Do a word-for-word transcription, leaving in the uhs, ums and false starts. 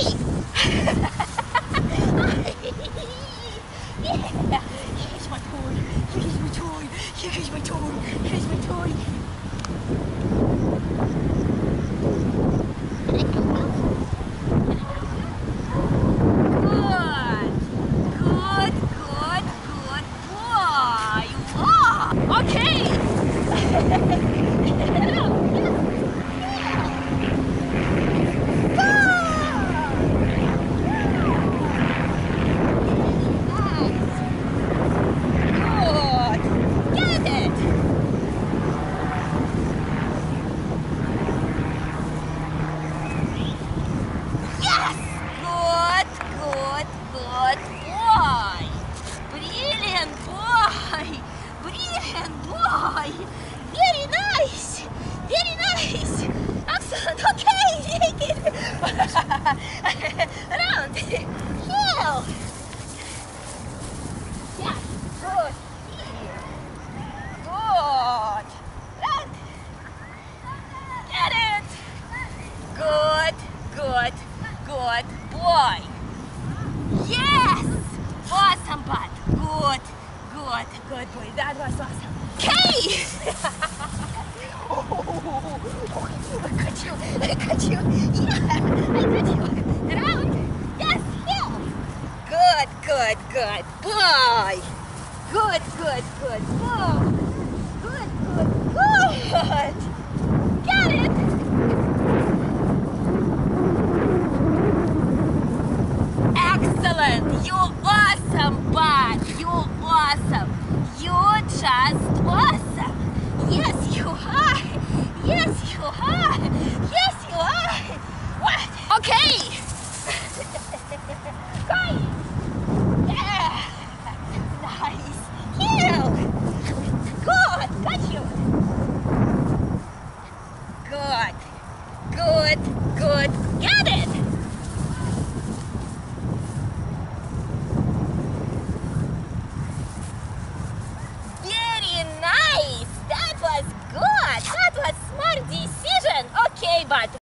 Okay! Yeah. Here's my toy. Here's my toy. Here's my toy. Here's my toy. Good. Good, good, good boy. Wow. Okay. Good boy! Brilliant boy! Brilliant boy! Very nice! Very nice! Excellent! Okay, take it! Around! Heel! Yeah, good! Good! Round! Get it! Good, good, good boy! Yes! Awesome, bud. Good, good, good boy. That was awesome. Okay! Oh, I got you. I got you. Yeah, I got you. Round. Yes, yeah. Good, good, good boy. Good, good, good boy. Good, good, good. Got it. Excellent! You awesome, bud! You awesome! You just awesome! Yes, you are! Yes, you are! Yes, you are! What? Okay! Go! Yeah! Nice! Heel! Good! Got you! Good! Good! Good! Get it! That was good. That was smart decision. Okay, but